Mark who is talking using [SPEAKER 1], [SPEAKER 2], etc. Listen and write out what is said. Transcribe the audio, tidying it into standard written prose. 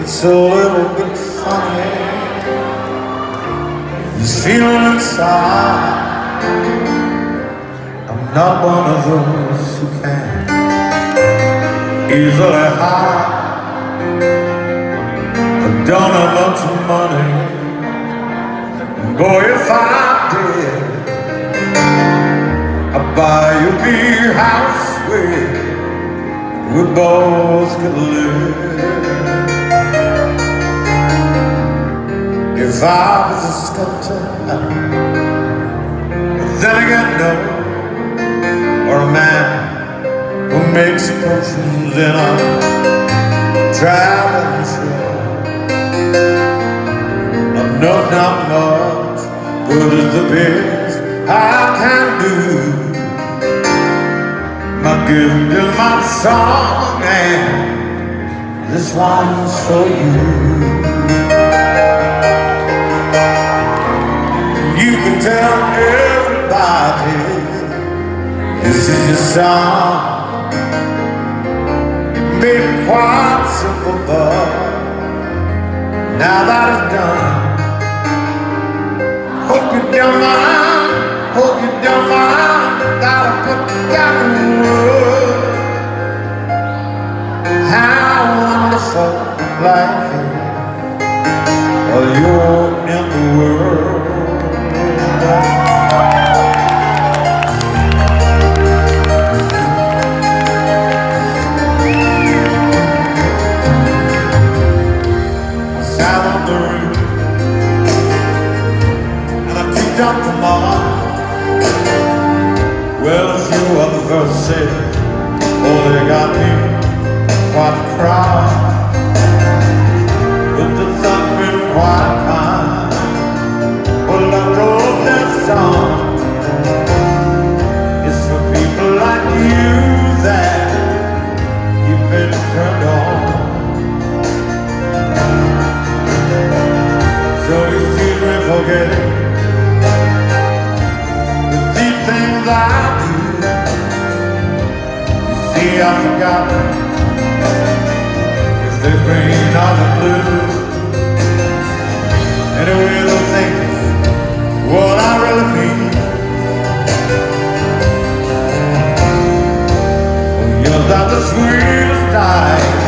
[SPEAKER 1] It's a little bit funny. He's feeling inside. I'm not one of those who can easily hide. I don't have much money. Boy, if I did, I'd buy you a big house where we both could live. If I was a sculptor, then again no, or a man who makes potions in a traveling show. No, not much good as the best I can do. My gift is my song, and this one's for you. You can tell everybody this is your song. It may be quite simple, but now that it's done, hope you don't mind, hope you don't mind that I put down the word. How wonderful life is while you're in the world. I sat on the roof up tomorrow. Well, a few other verses, oh, they got me quite proud. But the sun been quite kind. Well, I wrote that song. It's for people like you that you've been turned on. So it's easy to forget it. Things I do, you see, I forgot if they rain or the blue. Anyway, the thing is what I really mean. You're not the sweetest night